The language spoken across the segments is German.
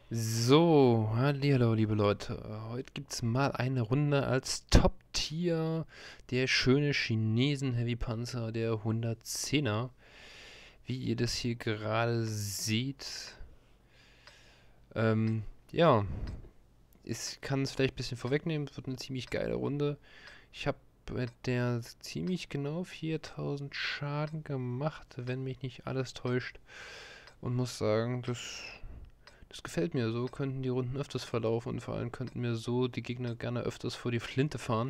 So, hallihallo, liebe Leute. Heute gibt es mal eine Runde als Top-Tier der schöne Chinesen-Heavy-Panzer, der 110er. Wie ihr das hier gerade seht. Ja, ich kann es vielleicht ein bisschen vorwegnehmen. Es wird eine ziemlich geile Runde. Ich habe mit der ziemlich genau 4000 Schaden gemacht, wenn mich nicht alles täuscht. Und muss sagen, das gefällt mir. So könnten die Runden öfters verlaufen und vor allem könnten mir so die Gegner gerne öfters vor die Flinte fahren.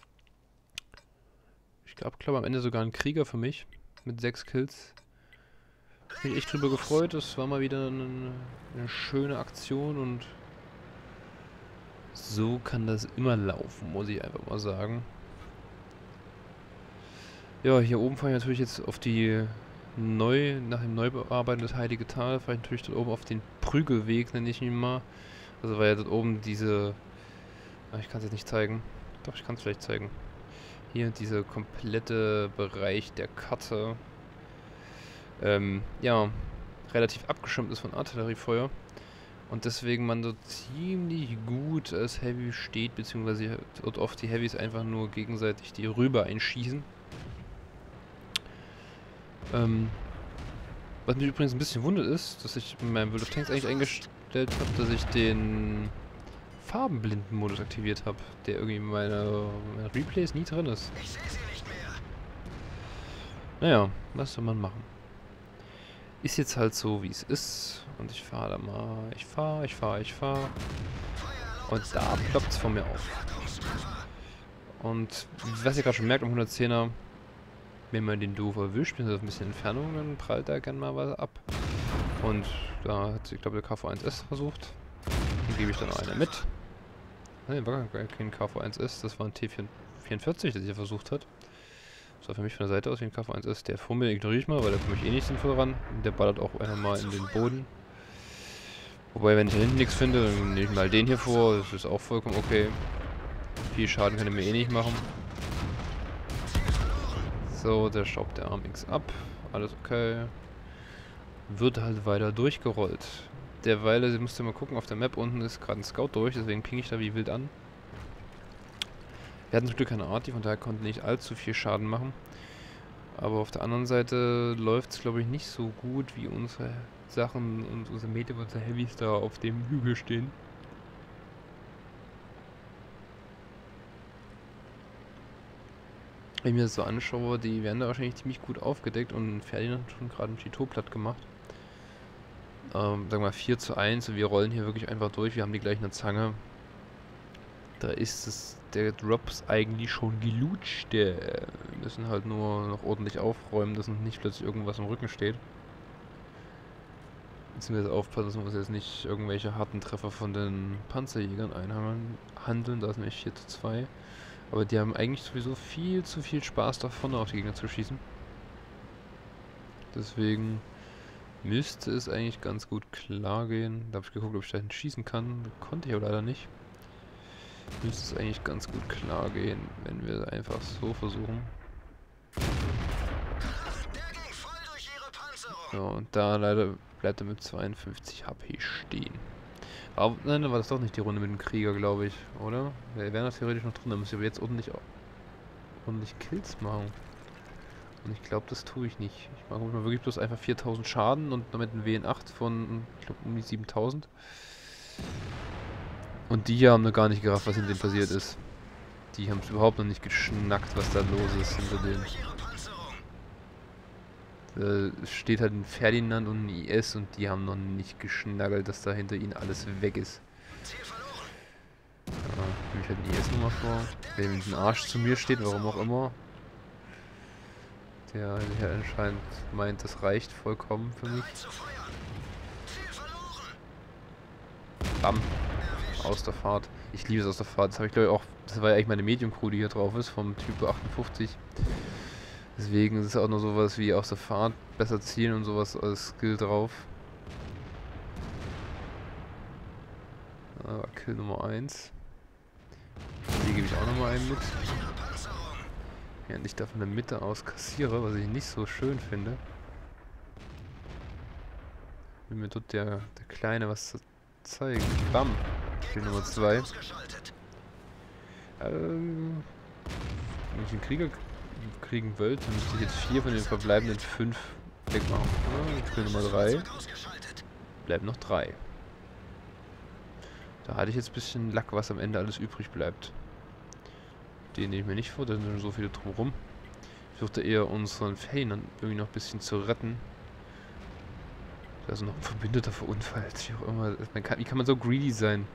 Ich glaube, am Ende sogar ein Krieger für mich mit 6 Kills. Hab mich echt drüber gefreut. Das war mal wieder eine schöne Aktion und so kann das immer laufen, muss ich einfach mal sagen. Ja, hier oben fahre ich natürlich jetzt auf die nach dem Neubearbeiten des Heilige Tal, fahre ich natürlich dort oben auf den Prügelweg, nenne ich ihn mal. Also weil ja dort oben diese... Ich kann es jetzt nicht zeigen. Doch, ich kann es vielleicht zeigen. Hier dieser komplette Bereich der Karte, ja, relativ abgeschirmt ist von Artilleriefeuer. Und deswegen man dort ziemlich gut als Heavy steht, beziehungsweise dort oft die Heavys einfach nur gegenseitig die rüber einschießen. Was mich übrigens ein bisschen wundert ist, dass ich in meinem World of Tanks eigentlich eingestellt habe, dass ich den Farbenblinden-Modus aktiviert habe, der irgendwie in meinen Replays nie drin ist. Naja, was soll man machen? Ist jetzt halt so, wie es ist. Und ich fahre da mal. Ich fahre. Und da ploppt es von mir auf. Und was ihr gerade schon merkt, am 110er, wenn man den doof erwischt, mit ein bisschen Entfernung, dann prallt da gerne mal was ab. Und da hat, ich glaube, der KV-1S versucht. Den gebe ich dann eine mit. Ne, war gar kein KV-1S, das war ein T44, das er versucht hat. Das war für mich von der Seite aus wie ein KV-1S. Der vor mir ignoriere ich mal, weil da komme ich eh nicht sinnvoll ran. Der ballert auch einfach mal in den Boden. Wobei, wenn ich da hinten nichts finde, dann nehme ich mal den hier vor. Das ist auch vollkommen okay. Viel Schaden kann er mir eh nicht machen. So, der schraubt der Arm X ab. Alles okay. Wird halt weiter durchgerollt. Derweil, ihr müsst ja mal gucken, auf der Map unten ist gerade ein Scout durch, deswegen ping ich da wie wild an. Wir hatten zum Glück keine Arti, von daher konnten nicht allzu viel Schaden machen. Aber auf der anderen Seite läuft es, glaube ich, nicht so gut, wie unsere Sachen und unsere Mete, unsere Heavys da auf dem Hügel stehen. Wenn ich mir das so anschaue, die werden da wahrscheinlich ziemlich gut aufgedeckt und Ferdinand hat schon gerade ein Chiteau platt gemacht. Sagen wir mal 4:1 und wir rollen hier wirklich einfach durch. Wir haben die gleich eine Zange. Da ist es, der Drops eigentlich schon gelutscht. Wir müssen halt nur noch ordentlich aufräumen, dass uns nicht plötzlich irgendwas im Rücken steht. Beziehungsweise aufpassen, dass wir uns jetzt nicht irgendwelche harten Treffer von den Panzerjägern einhandeln. Da ist nämlich 4:2. Aber die haben eigentlich sowieso viel zu viel Spaß davon, auf die Gegner zu schießen. Deswegen müsste es eigentlich ganz gut klar gehen. Da habe ich geguckt, ob ich da schießen kann. Konnte ich aber leider nicht. Müsste es eigentlich ganz gut klar gehen, wenn wir einfach so versuchen. Ja, und da leider bleibt er mit 52 HP stehen. Aber nein, dann war das doch nicht die Runde mit dem Krieger, glaube ich, oder? Wir wären das theoretisch noch drin, da müssen wir jetzt ordentlich Kills machen. Und ich glaube, das tue ich nicht. Ich mache mal wirklich bloß einfach 4000 Schaden und damit ein WN8 von, ich glaube, um die 7000. Und die hier haben noch gar nicht gerafft, was hinter denen passiert ist. Die haben es überhaupt noch nicht geschnackt, was da los ist hinter denen. Es steht halt ein Ferdinand und ein IS und die haben noch nicht geschnaggelt, dass da hinter ihnen alles weg ist. Ja, nehme ich halt ein IS nochmal vor. Der mit dem Arsch zu mir steht, warum auch immer. Der anscheinend meint, das reicht vollkommen für mich. Bam. Aus der Fahrt. Ich liebe es aus der Fahrt. Das habe ich glaube ich auch. Das war ja eigentlich meine Medium-Crew, die hier drauf ist, vom Typ 58. Deswegen ist es auch noch sowas wie aus der Fahrt besser zielen und sowas als Skill drauf. Kill Nummer 1. Die gebe ich auch nochmal einen mit. Während ich da von der Mitte aus kassiere, was ich nicht so schön finde. Will mir dort der Kleine was zeigen. Bam. Spiel Nummer 2. Wenn ich einen Krieger kriegen wollte, dann müsste ich jetzt 4 von den verbleibenden 5 wegmachen. Ja, Spiel Nummer 3. Bleiben noch 3. Da hatte ich jetzt ein bisschen Lack, was am Ende alles übrig bleibt. Den nehme ich mir nicht vor, da sind schon so viele drumherum. Ich versuchte eher unseren Fane dann irgendwie noch ein bisschen zu retten. Da ist noch ein Verbündeter verunfallt, wie auch immer. Wie kann man so greedy sein?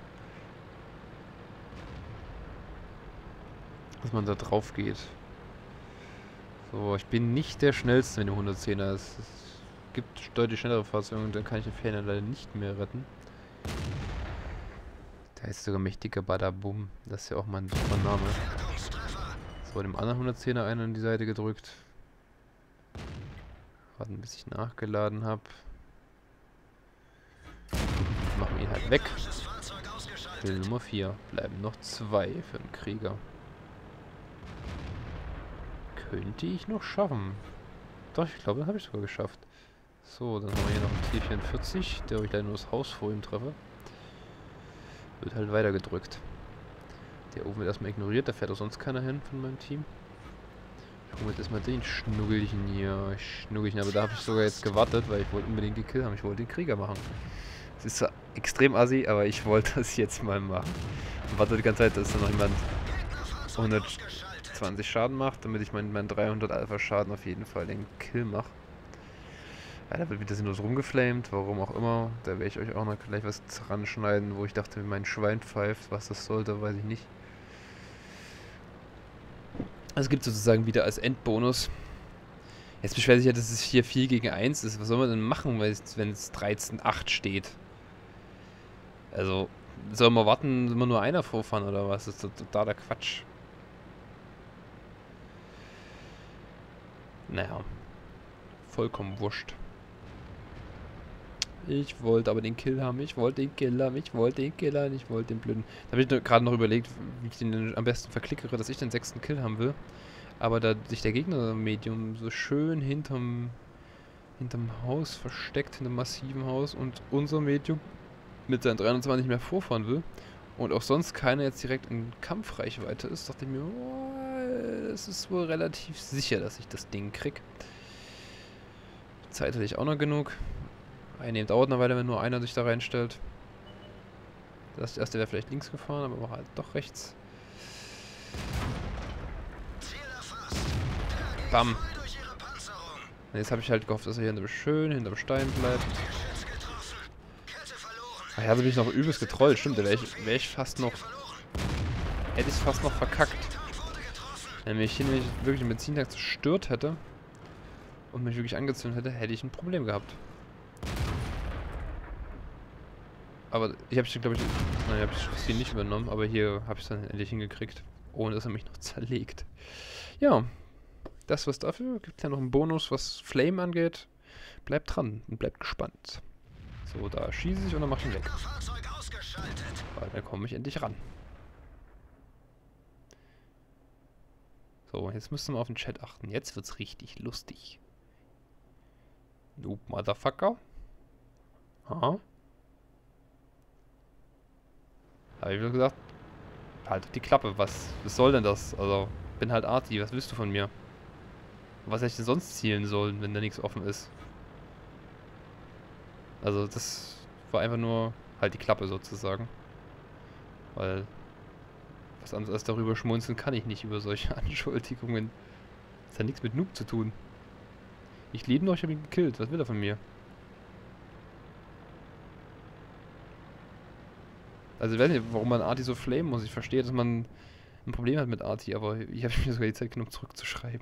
Dass man da drauf geht. So, ich bin nicht der schnellste, wenn der 110er ist. Es gibt deutlich schnellere Fahrzeuge und dann kann ich den Fane leider nicht mehr retten. Da ist sogar mächtiger Badabum. Das ist ja auch mal ein super Name. So, dem anderen 110er einen an die Seite gedrückt. Warten, bis ich nachgeladen habe. Machen wir ihn halt weg. Spiel Nummer 4. Bleiben noch 2 für den Krieger. Könnte ich noch schaffen. Doch, ich glaube, das habe ich sogar geschafft. So, dann haben wir hier noch einen T44, der ich leider nur das Haus vor ihm treffe. Wird halt weiter gedrückt. Der oben wird erstmal ignoriert, da fährt auch sonst keiner hin von meinem Team. Ich hole jetzt erstmal den Schnuggelchen hier. Schnuggelchen, aber da habe ich sogar jetzt gewartet, weil ich wollte unbedingt die Kill haben. Ich wollte den Krieger machen. Das ist zwar extrem assi, aber ich wollte das jetzt mal machen. Und warte die ganze Zeit, dass da noch jemand 120 Schaden macht, damit ich meinen 300 Alpha Schaden auf jeden Fall den Kill mache. Ja, da wird wieder sinnlos rumgeflamed, warum auch immer. Da werde ich euch auch noch gleich was dran schneiden, wo ich dachte, mein Schwein pfeift. Was das sollte, weiß ich nicht. Es gibt sozusagen wieder als Endbonus. Jetzt beschwert sich ja, dass es hier 4 gegen 1 ist. Was soll man denn machen, wenn es 13:8 steht? Also, soll man warten, immer nur einer vorfahren oder was? Das ist totaler Quatsch. Naja. Vollkommen wurscht. Ich wollte aber den Kill haben, ich wollte den Kill haben, ich wollte den Kill haben, ich wollte den blöden. Da habe ich gerade noch überlegt, wie ich den am besten verklickere, dass ich den 6. Kill haben will. Aber da sich der Gegner-Medium so schön hinterm Haus versteckt, hinterm massiven Haus und unser Medium mit seinen 23 nicht mehr vorfahren will und auch sonst keiner jetzt direkt in Kampfreichweite ist, dachte ich mir, oh, es ist wohl relativ sicher, dass ich das Ding krieg. Zeit hatte ich auch noch genug. Einnehmen dauert eine Weile, wenn nur einer sich da reinstellt. Das erste wäre vielleicht links gefahren, aber war halt doch rechts. Bam. Und jetzt habe ich halt gehofft, dass er hier schön hinterm Stein bleibt. Ach ja, also bin ich noch übelst getrollt. Stimmt, da wäre ich fast noch... Hätte ich es fast noch verkackt. Wenn ich wirklich den Benzintank zerstört hätte und mich wirklich angezündet hätte, hätte ich ein Problem gehabt. Aber ich habe es, glaube ich, nein, ich habe das Ziel nicht übernommen, aber hier habe ich es dann endlich hingekriegt, ohne dass er mich noch zerlegt. Ja, das war's dafür. Gibt ja noch einen Bonus, was Flame angeht. Bleibt dran und bleibt gespannt. So, da schieße ich und dann mach ich ihn weg. Weil dann komme ich endlich ran. So, jetzt müsst ihr mal auf den Chat achten. Jetzt wird's richtig lustig. Noob Motherfucker. Aha. Habe ich wieder gesagt, halt die Klappe, was soll denn das? Also, bin halt Arti, was willst du von mir? Was hätte ich denn sonst zielen sollen, wenn da nichts offen ist? Also, das war einfach nur halt die Klappe sozusagen. Weil, was anderes als darüber schmunzeln kann ich nicht über solche Anschuldigungen. Das hat nichts mit Noob zu tun. Ich lebe noch, ich habe ihn gekillt, was will er von mir? Also ich weiß nicht, warum man Arti so flamen muss. Ich verstehe, dass man ein Problem hat mit Arti, aber ich habe mir sogar die Zeit genommen, zurückzuschreiben.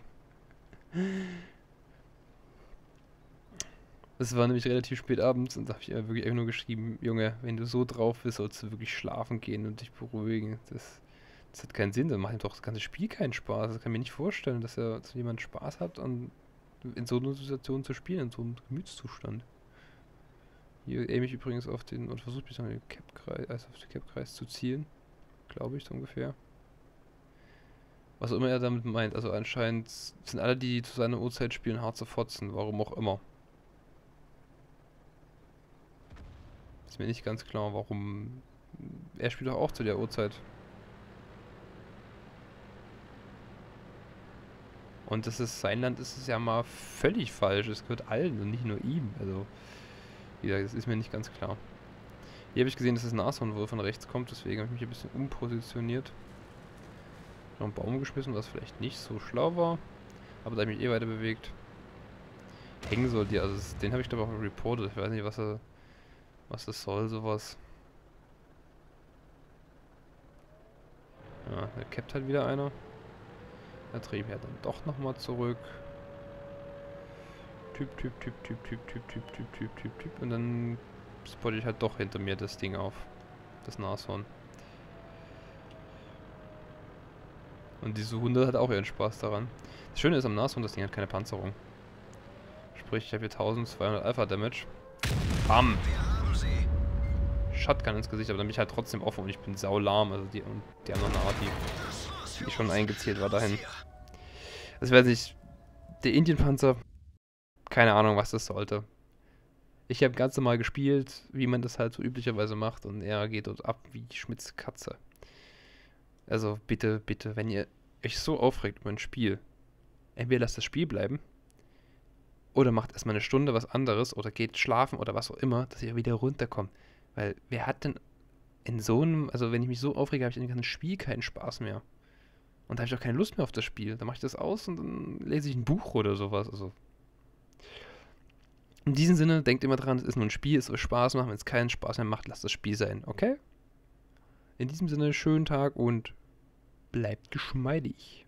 Es war nämlich relativ spät abends und da habe ich wirklich einfach nur geschrieben, Junge, wenn du so drauf bist, sollst du wirklich schlafen gehen und dich beruhigen. Das hat keinen Sinn, dann macht ihm doch das ganze Spiel keinen Spaß. Das kann ich mir nicht vorstellen, dass jemand Spaß hat, in so einer Situation zu spielen, in so einem Gemütszustand. Hier aim ich übrigens auf den, und versuche mich auf den Cap-Kreis, also auf den Cap-Kreis zu zielen. Glaube ich, so ungefähr. Was auch immer er damit meint. Also anscheinend sind alle, die zu seiner Uhrzeit spielen, hart zu fotzen. Warum auch immer. Ist mir nicht ganz klar, warum... Er spielt doch auch zu der Uhrzeit. Und das ist, sein Land ist es ja mal völlig falsch. Es gehört allen und nicht nur ihm. Also, wie gesagt, das ist mir nicht ganz klar. Hier habe ich gesehen, dass das Nashorn wohl von rechts kommt, deswegen habe ich mich ein bisschen umpositioniert. Noch einen Baum geschmissen, was vielleicht nicht so schlau war. Aber da habe ich mich eh weiter bewegt. Hängen soll die, also den habe ich glaube auch reportet. Ich weiß nicht, was das soll, sowas. Ja, da cappt halt wieder einer. Da drehe ich mich dann doch nochmal zurück. Typ. Und dann spotte ich halt doch hinter mir das Ding auf. Das Nashorn. Und diese Hunde hat auch ihren Spaß daran. Das Schöne ist am Nashorn, das Ding hat keine Panzerung. Sprich, ich habe hier 1200 Alpha-Damage. Bam! Shotgun ins Gesicht, aber dann bin ich halt trotzdem offen und ich bin saulahm. Also die haben noch eine Art, die schon eingezielt war dahin. Das weiß ich. Der Indienpanzer, keine Ahnung, was das sollte. Ich habe ganz normal gespielt, wie man das halt so üblicherweise macht, und er geht dort ab wie Schmitz Katze. Also bitte, wenn ihr euch so aufregt über ein Spiel, entweder lasst das Spiel bleiben, oder macht erstmal eine Stunde was anderes, oder geht schlafen oder was auch immer, dass ihr wieder runterkommt. Weil wer hat denn in so einem, also wenn ich mich so aufrege, habe ich in dem ganzen Spiel keinen Spaß mehr. Und da habe ich auch keine Lust mehr auf das Spiel. Dann mache ich das aus und dann lese ich ein Buch oder sowas. Also in diesem Sinne, denkt immer dran, es ist nur ein Spiel, es soll Spaß machen. Wenn es keinen Spaß mehr macht, lasst das Spiel sein, okay? In diesem Sinne, schönen Tag und bleibt geschmeidig.